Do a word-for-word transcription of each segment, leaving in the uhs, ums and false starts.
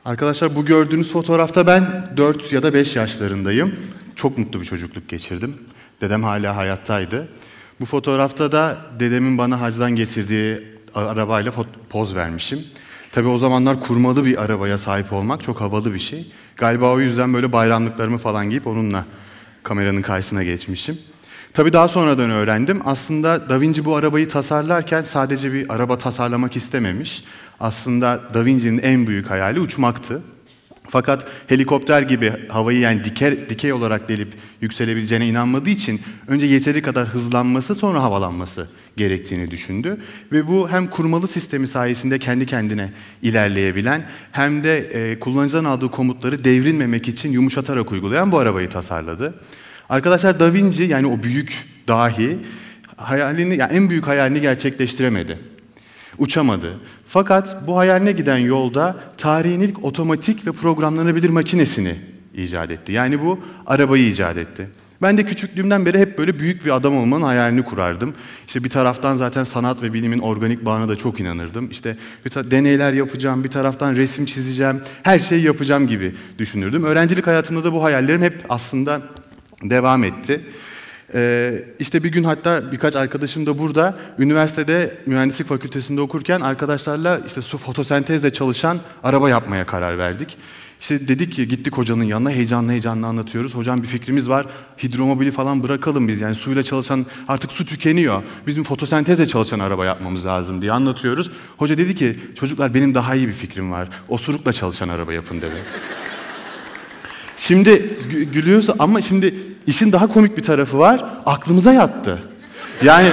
Arkadaşlar bu gördüğünüz fotoğrafta ben dört ya da beş yaşlarındayım. Çok mutlu bir çocukluk geçirdim. Dedem hala hayattaydı. Bu fotoğrafta da dedemin bana hacdan getirdiği arabayla poz vermişim. Tabii o zamanlar kurmalı bir arabaya sahip olmak çok havalı bir şey. Galiba o yüzden böyle bayramlıklarımı falan giyip onunla kameranın karşısına geçmişim. Tabii daha sonradan öğrendim. Aslında Da Vinci bu arabayı tasarlarken sadece bir araba tasarlamak istememiş. Aslında Da Vinci'nin en büyük hayali uçmaktı. Fakat helikopter gibi havayı yani dikey, dikey olarak delip yükselebileceğine inanmadığı için önce yeteri kadar hızlanması sonra havalanması gerektiğini düşündü. Ve bu hem kurmalı sistemi sayesinde kendi kendine ilerleyebilen hem de e, kullanıcıdan aldığı komutları devrilmemek için yumuşatarak uygulayan bu arabayı tasarladı. Arkadaşlar Da Vinci yani o büyük dahi hayalini, yani en büyük hayalini gerçekleştiremedi. Uçamadı. Fakat bu hayaline giden yolda tarihin ilk otomatik ve programlanabilir makinesini icat etti. Yani bu arabayı icat etti. Ben de küçüklüğümden beri hep böyle büyük bir adam olmanın hayalini kurardım. İşte bir taraftan zaten sanat ve bilimin organik bağına da çok inanırdım. İşte bir deneyler yapacağım, bir taraftan resim çizeceğim, her şeyi yapacağım gibi düşünürdüm. Öğrencilik hayatımda da bu hayallerim hep aslında devam etti. Ee, işte bir gün hatta birkaç arkadaşım da burada, üniversitede mühendislik fakültesinde okurken arkadaşlarla işte su fotosentezle çalışan araba yapmaya karar verdik. İşte dedik ki gittik hocanın yanına heyecanlı heyecanlı anlatıyoruz. Hocam bir fikrimiz var, hidromobili falan bırakalım biz yani suyla çalışan artık su tükeniyor. Bizim fotosentezle çalışan araba yapmamız lazım diye anlatıyoruz. Hoca dedi ki çocuklar benim daha iyi bir fikrim var, osurukla çalışan araba yapın dedi. Şimdi gülüyorsa ama şimdi işin daha komik bir tarafı var. Aklımıza yattı. Yani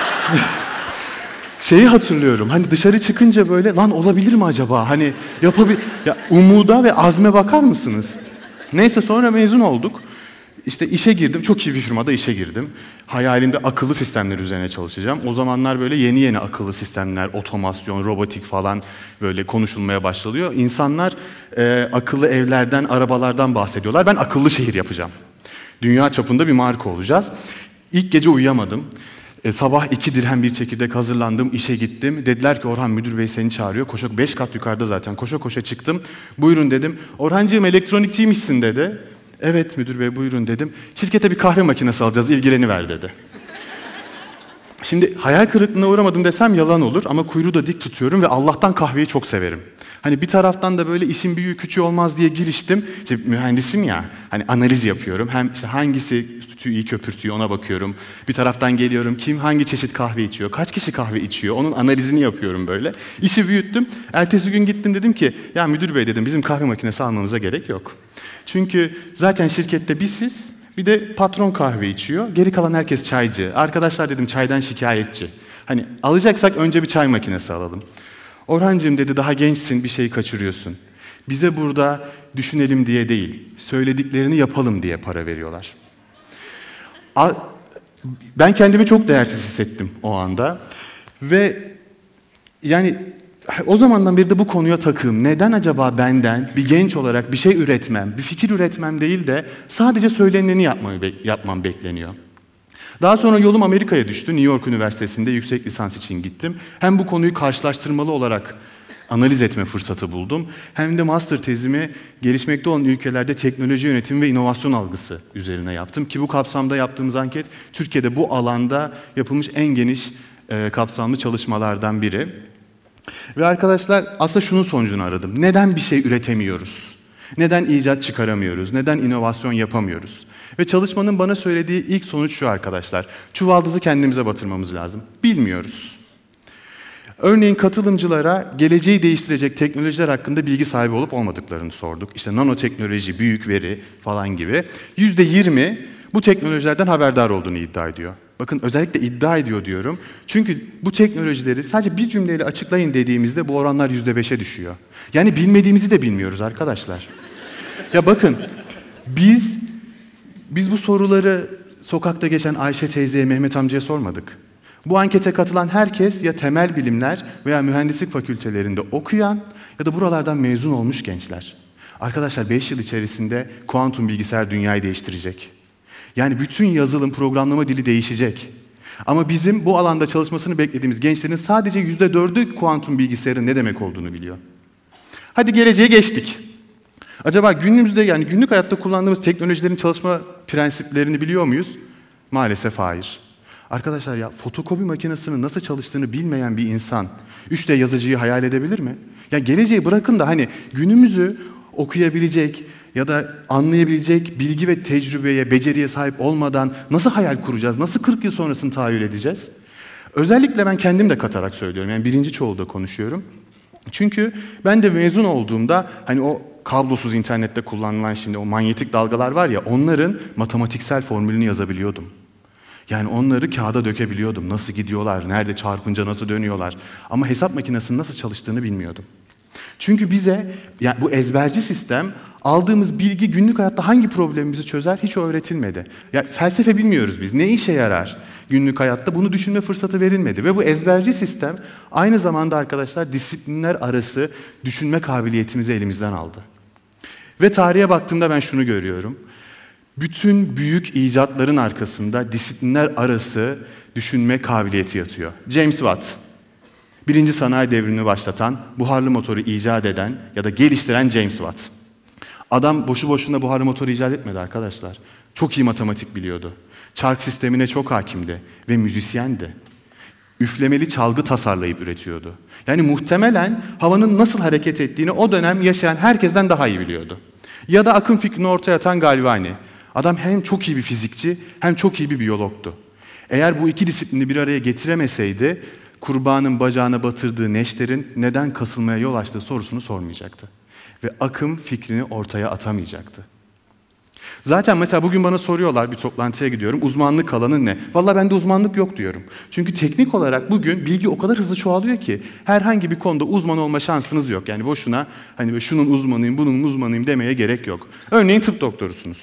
şeyi hatırlıyorum. Hani dışarı çıkınca böyle lan olabilir mi acaba? Hani yapabilir. Ya umuda ve azme bakar mısınız? Neyse sonra mezun olduk. İşte işe girdim. Çok iyi bir firmada işe girdim. Hayalimde akıllı sistemler üzerine çalışacağım. O zamanlar böyle yeni yeni akıllı sistemler, otomasyon, robotik falan böyle konuşulmaya başlanıyor. İnsanlar e, akıllı evlerden, arabalardan bahsediyorlar. Ben akıllı şehir yapacağım. Dünya çapında bir marka olacağız. İlk gece uyuyamadım. E, sabah iki dirhem bir çekirdek hazırlandım, işe gittim. Dediler ki Orhan müdür bey seni çağırıyor. Koşa, beş kat yukarıda zaten. Koşa koşa çıktım. Buyurun dedim. Orhancığım elektronikçiymişsin dedi. Evet müdür bey buyurun dedim. Şirkete bir kahve makinesi alacağız, ilgileniver dedi. Şimdi hayal kırıklığına uğramadım desem yalan olur ama kuyruğu da dik tutuyorum ve Allah'tan kahveyi çok severim. Hani bir taraftan da böyle işin büyüğü küçüğü olmaz diye giriştim. İşte mühendisim ya, hani analiz yapıyorum. Hem işte hangisi sütü iyi köpürtüyor ona bakıyorum. Bir taraftan geliyorum kim hangi çeşit kahve içiyor, kaç kişi kahve içiyor onun analizini yapıyorum böyle. İşi büyüttüm. Ertesi gün gittim dedim ki ya müdür bey dedim bizim kahve makinesi almamıza gerek yok. Çünkü zaten şirkette bir siz, bir de patron kahve içiyor. Geri kalan herkes çaycı. Arkadaşlar dedim çaydan şikayetçi. Hani alacaksak önce bir çay makinesi alalım. Orhancığım dedi daha gençsin bir şey kaçırıyorsun. Bize burada düşünelim diye değil, söylediklerini yapalım diye para veriyorlar. Ben kendimi çok değersiz hissettim o anda. Ve yani o zamandan beri de bu konuya takığım. Neden acaba benden bir genç olarak bir şey üretmem, bir fikir üretmem değil de sadece söyleneni yapmam, yapmam bekleniyor. Daha sonra yolum Amerika'ya düştü. New York Üniversitesi'nde yüksek lisans için gittim. Hem bu konuyu karşılaştırmalı olarak analiz etme fırsatı buldum. Hem de master tezimi gelişmekte olan ülkelerde teknoloji yönetimi ve inovasyon algısı üzerine yaptım. Ki bu kapsamda yaptığımız anket Türkiye'de bu alanda yapılmış en geniş e, kapsamlı çalışmalardan biri. Ve arkadaşlar aslında şunun sonucunu aradım. Neden bir şey üretemiyoruz? Neden icat çıkaramıyoruz? Neden inovasyon yapamıyoruz? Ve çalışmanın bana söylediği ilk sonuç şu arkadaşlar. Çuvaldızı kendimize batırmamız lazım. Bilmiyoruz. Örneğin katılımcılara geleceği değiştirecek teknolojiler hakkında bilgi sahibi olup olmadıklarını sorduk. İşte nanoteknoloji, büyük veri falan gibi. yüzde yirmi bu teknolojilerden haberdar olduğunu iddia ediyor. Bakın özellikle iddia ediyor diyorum. Çünkü bu teknolojileri sadece bir cümleyle açıklayın dediğimizde bu oranlar yüzde beşe düşüyor. Yani bilmediğimizi de bilmiyoruz arkadaşlar. Ya bakın biz biz bu soruları sokakta geçen Ayşe teyzeye, Mehmet amcaya sormadık. Bu ankete katılan herkes ya temel bilimler veya mühendislik fakültelerinde okuyan ya da buralardan mezun olmuş gençler. Arkadaşlar beş yıl içerisinde kuantum bilgisayar dünyayı değiştirecek. Yani bütün yazılım, programlama dili değişecek. Ama bizim bu alanda çalışmasını beklediğimiz gençlerin sadece yüzde dördü kuantum bilgisayarın ne demek olduğunu biliyor. Hadi geleceğe geçtik. Acaba günümüzde, yani günlük hayatta kullandığımız teknolojilerin çalışma prensiplerini biliyor muyuz? Maalesef hayır. Arkadaşlar ya, fotokopi makinesinin nasıl çalıştığını bilmeyen bir insan üç D yazıcıyı hayal edebilir mi? Ya geleceği bırakın da hani günümüzü okuyabilecek ya da anlayabilecek bilgi ve tecrübeye, beceriye sahip olmadan nasıl hayal kuracağız? Nasıl kırk yıl sonrasını tahayyül edeceğiz? Özellikle ben kendim de katarak söylüyorum. Yani birinci çoğulda konuşuyorum. Çünkü ben de mezun olduğumda hani o kablosuz internette kullanılan şimdi o manyetik dalgalar var ya, onların matematiksel formülünü yazabiliyordum. Yani onları kağıda dökebiliyordum. Nasıl gidiyorlar, nerede çarpınca nasıl dönüyorlar. Ama hesap makinesinin nasıl çalıştığını bilmiyordum. Çünkü bize yani bu ezberci sistem, aldığımız bilgi günlük hayatta hangi problemimizi çözer hiç öğretilmedi. Ya felsefe bilmiyoruz biz. Ne işe yarar günlük hayatta, bunu düşünme fırsatı verilmedi. Ve bu ezberci sistem aynı zamanda arkadaşlar disiplinler arası düşünme kabiliyetimizi elimizden aldı. Ve tarihe baktığımda ben şunu görüyorum. Bütün büyük icatların arkasında disiplinler arası düşünme kabiliyeti yatıyor. James Watt, birinci sanayi devrimini başlatan, buharlı motoru icat eden ya da geliştiren James Watt. Adam boşu boşuna buharlı motoru icat etmedi arkadaşlar. Çok iyi matematik biliyordu. Çark sistemine çok hakimdi ve müzisyendi. Üflemeli çalgı tasarlayıp üretiyordu. Yani muhtemelen havanın nasıl hareket ettiğini o dönem yaşayan herkesten daha iyi biliyordu. Ya da akım fikrini ortaya atan Galvani. Adam hem çok iyi bir fizikçi hem çok iyi bir biyologtu. Eğer bu iki disiplini bir araya getiremeseydi, kurbanın bacağına batırdığı neşterin neden kasılmaya yol açtığı sorusunu sormayacaktı. Ve akım fikrini ortaya atamayacaktı. Zaten mesela bugün bana soruyorlar, bir toplantıya gidiyorum, uzmanlık alanın ne? Vallahi bende uzmanlık yok diyorum. Çünkü teknik olarak bugün bilgi o kadar hızlı çoğalıyor ki herhangi bir konuda uzman olma şansınız yok. Yani boşuna hani şunun uzmanıyım, bunun uzmanıyım demeye gerek yok. Örneğin tıp doktorusunuz.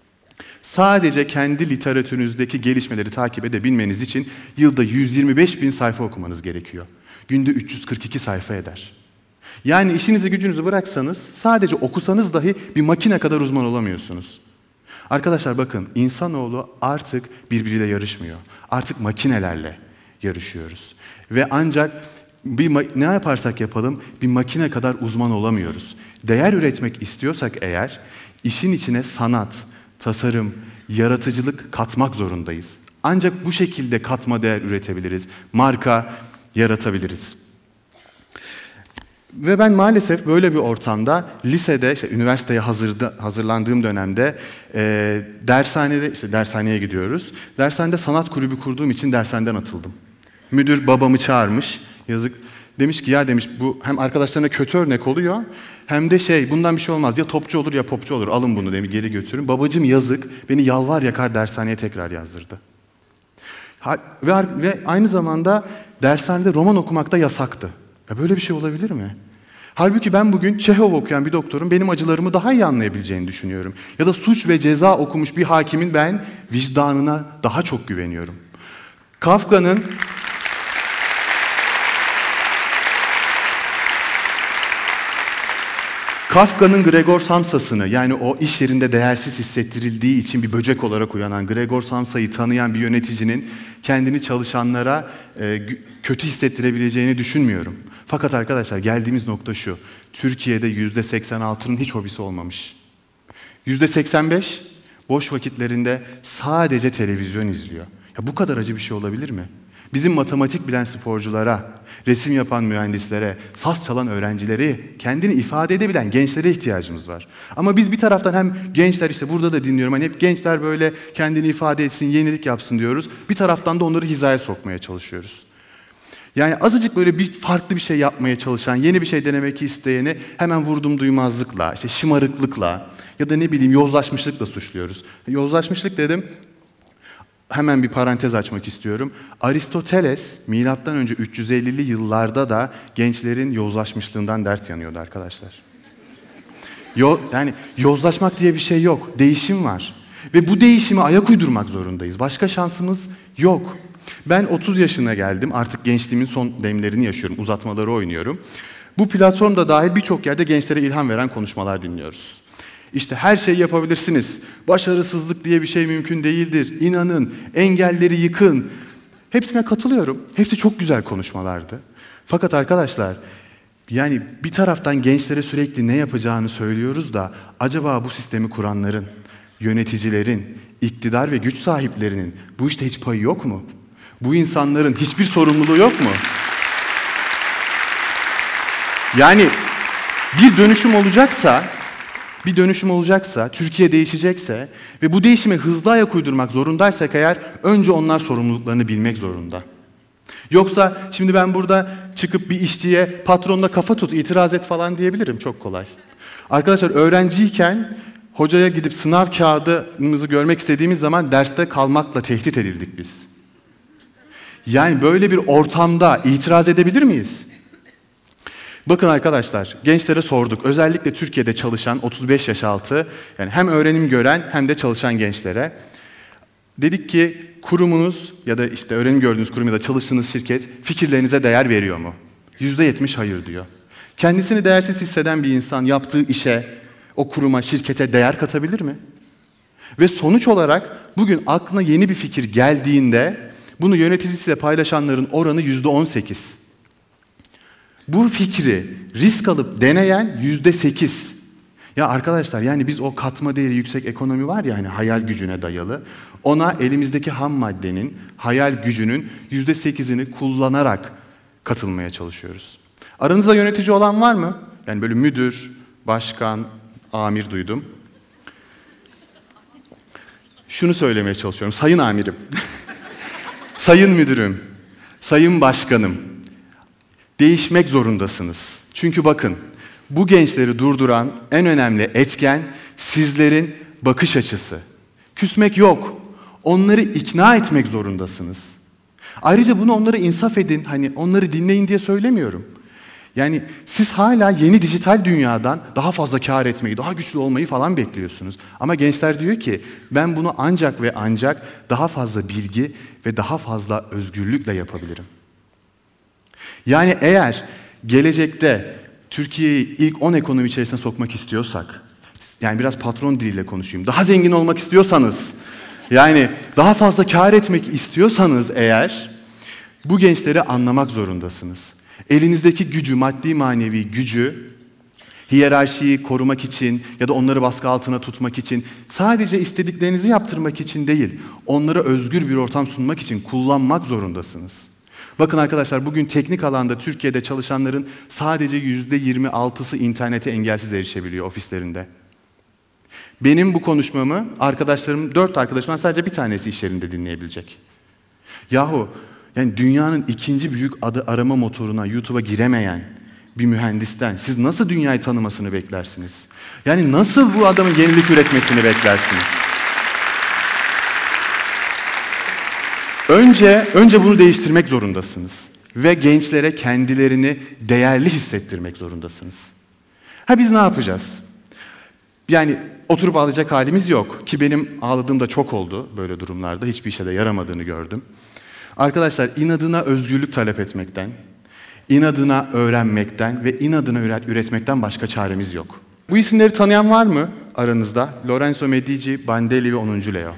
Sadece kendi literatürünüzdeki gelişmeleri takip edebilmeniz için yılda yüz yirmi beş bin sayfa okumanız gerekiyor. Günde üç yüz kırk iki sayfa eder. Yani işinizi gücünüzü bıraksanız, sadece okusanız dahi bir makine kadar uzman olamıyorsunuz. Arkadaşlar bakın, insanoğlu artık birbiriyle yarışmıyor. Artık makinelerle yarışıyoruz. Ve ancak bir ne yaparsak yapalım bir makine kadar uzman olamıyoruz. Değer üretmek istiyorsak eğer, işin içine sanat, tasarım, yaratıcılık katmak zorundayız. Ancak bu şekilde katma değer üretebiliriz, marka yaratabiliriz. Ve ben maalesef böyle bir ortamda lisede, işte üniversiteye hazırda, hazırlandığım dönemde e, dershanede, işte dershaneye gidiyoruz. Dershanede sanat kulübü kurduğum için dershaneden atıldım. Müdür babamı çağırmış, yazık. Demiş ki ya demiş bu hem arkadaşlarına kötü örnek oluyor hem de şey bundan bir şey olmaz. Ya topçu olur ya popçu olur. Alın bunu demiş, geri götürün. Babacığım yazık beni yalvar yakar dershaneye tekrar yazdırdı. Ha, ve, ve aynı zamanda dershanede roman okumak da yasaktı. Ya böyle bir şey olabilir mi? Halbuki ben bugün Çehov okuyan bir doktorun benim acılarımı daha iyi anlayabileceğini düşünüyorum. Ya da suç ve ceza okumuş bir hakimin ben vicdanına daha çok güveniyorum. Kafka'nın Kafka'nın Gregor Samsa'sını, yani o iş yerinde değersiz hissettirildiği için bir böcek olarak uyanan Gregor Samsa'yı tanıyan bir yöneticinin kendini çalışanlara e, kötü hissettirebileceğini düşünmüyorum. Fakat arkadaşlar geldiğimiz nokta şu, Türkiye'de yüzde seksen altının hiç hobisi olmamış. yüzde seksen beş boş vakitlerinde sadece televizyon izliyor. Ya bu kadar acı bir şey olabilir mi? Bizim matematik bilen sporculara, resim yapan mühendislere, saz çalan öğrencileri, kendini ifade edebilen gençlere ihtiyacımız var. Ama biz bir taraftan hem gençler, işte burada da dinliyorum, hani hep gençler böyle kendini ifade etsin, yenilik yapsın diyoruz. Bir taraftan da onları hizaya sokmaya çalışıyoruz. Yani azıcık böyle bir farklı bir şey yapmaya çalışan, yeni bir şey denemek isteyeni hemen vurdum duymazlıkla, işte şımarıklıkla ya da ne bileyim yozlaşmışlıkla suçluyoruz. Yozlaşmışlık dedim. Hemen bir parantez açmak istiyorum. Aristoteles milattan önce üç yüz ellili yıllarda da gençlerin yozlaşmışlığından dert yanıyordu arkadaşlar. Yo, yani yozlaşmak diye bir şey yok. Değişim var. Ve bu değişime ayak uydurmak zorundayız. Başka şansımız yok. Ben otuz yaşına geldim. Artık gençliğimin son demlerini yaşıyorum. Uzatmaları oynuyorum. Bu platformda dahil birçok yerde gençlere ilham veren konuşmalar dinliyoruz. İşte her şeyi yapabilirsiniz. Başarısızlık diye bir şey mümkün değildir. İnanın, engelleri yıkın. Hepsine katılıyorum. Hepsi çok güzel konuşmalardı. Fakat arkadaşlar, Yani bir taraftan gençlere sürekli ne yapacağını söylüyoruz da acaba bu sistemi kuranların, yöneticilerin, iktidar ve güç sahiplerinin bu işte hiç payı yok mu? Bu insanların hiçbir sorumluluğu yok mu? Yani bir dönüşüm olacaksa, bir dönüşüm olacaksa, Türkiye değişecekse ve bu değişime hızlı ayak uydurmak zorundaysak eğer önce onlar sorumluluklarını bilmek zorunda. Yoksa şimdi ben burada çıkıp bir işçiye patronla kafa tut, itiraz et falan diyebilirim. Çok kolay. Arkadaşlar öğrenciyken hocaya gidip sınav kağıdımızı görmek istediğimiz zaman derste kalmakla tehdit edildik biz. Yani böyle bir ortamda itiraz edebilir miyiz? Bakın arkadaşlar, gençlere sorduk. Özellikle Türkiye'de çalışan otuz beş yaş altı, yani hem öğrenim gören hem de çalışan gençlere. Dedik ki kurumunuz ya da işte öğrenim gördüğünüz kurum ya da çalıştığınız şirket fikirlerinize değer veriyor mu? yüzde yetmiş hayır diyor. Kendisini değersiz hisseden bir insan yaptığı işe, o kuruma, şirkete değer katabilir mi? Ve sonuç olarak bugün aklına yeni bir fikir geldiğinde bunu yöneticisiyle paylaşanların oranı yüzde on sekiz. Bu fikri risk alıp deneyen yüzde sekiz. Ya arkadaşlar yani biz o katma değeri yüksek ekonomi var ya hani hayal gücüne dayalı. Ona elimizdeki ham maddenin, hayal gücünün yüzde sekizini kullanarak katılmaya çalışıyoruz. Aranızda yönetici olan var mı? Yani böyle müdür, başkan, amir duydum. Şunu söylemeye çalışıyorum. Sayın amirim, sayın müdürüm, sayın başkanım, değişmek zorundasınız. Çünkü bakın, bu gençleri durduran en önemli etken sizlerin bakış açısı. Küsmek yok. Onları ikna etmek zorundasınız. Ayrıca bunu onlara insaf edin, hani onları dinleyin diye söylemiyorum. Yani siz hala yeni dijital dünyadan daha fazla kâr etmeyi, daha güçlü olmayı falan bekliyorsunuz. Ama gençler diyor ki ben bunu ancak ve ancak daha fazla bilgi ve daha fazla özgürlükle yapabilirim. Yani eğer gelecekte Türkiye'yi ilk on ekonomi içerisine sokmak istiyorsak, yani biraz patron diliyle konuşayım, daha zengin olmak istiyorsanız, yani daha fazla kâr etmek istiyorsanız eğer, bu gençleri anlamak zorundasınız. Elinizdeki gücü, maddi manevi gücü, hiyerarşiyi korumak için ya da onları baskı altına tutmak için, sadece istediklerinizi yaptırmak için değil, onlara özgür bir ortam sunmak için kullanmak zorundasınız. Bakın arkadaşlar bugün teknik alanda Türkiye'de çalışanların sadece yüzde yirmi altısı internete engelsiz erişebiliyor ofislerinde. Benim bu konuşmamı arkadaşlarım, dört arkadaşımdan sadece bir tanesi iş yerinde dinleyebilecek. Yahu yani dünyanın ikinci büyük adı arama motoruna, YouTube'a giremeyen bir mühendisten siz nasıl dünyayı tanımasını beklersiniz? Yani nasıl bu adamın yenilik üretmesini beklersiniz? Önce, önce bunu değiştirmek zorundasınız. Ve gençlere kendilerini değerli hissettirmek zorundasınız. Ha biz ne yapacağız? Yani oturup ağlayacak halimiz yok. Ki benim ağladığım da çok oldu böyle durumlarda. Hiçbir işe de yaramadığını gördüm. Arkadaşlar inadına özgürlük talep etmekten, inadına öğrenmekten ve inadına üretmekten başka çaremiz yok. Bu isimleri tanıyan var mı aranızda? Lorenzo Medici, Bandelli ve onuncu Leo.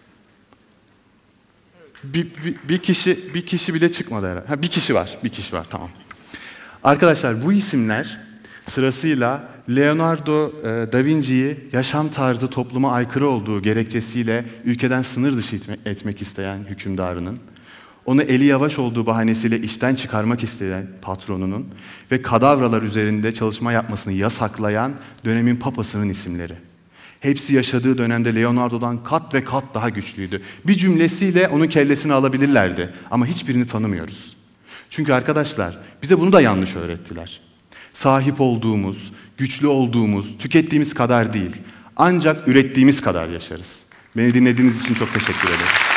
Bir, bir, bir kişi bir kişi bile çıkmadı herhalde. Ha, bir kişi var, bir kişi var, tamam. Arkadaşlar bu isimler sırasıyla Leonardo da Vinci'yi yaşam tarzı topluma aykırı olduğu gerekçesiyle ülkeden sınır dışı etmek isteyen hükümdarının, onu eli yavaş olduğu bahanesiyle işten çıkarmak isteyen patronunun ve kadavralar üzerinde çalışma yapmasını yasaklayan dönemin papasının isimleri. Hepsi yaşadığı dönemde Leonardo'dan kat ve kat daha güçlüydü. Bir cümlesiyle onun kellesini alabilirlerdi ama hiçbirini tanımıyoruz. Çünkü arkadaşlar bize bunu da yanlış öğrettiler. Sahip olduğumuz, güçlü olduğumuz, tükettiğimiz kadar değil, ancak ürettiğimiz kadar yaşarız. Beni dinlediğiniz için çok teşekkür ederim.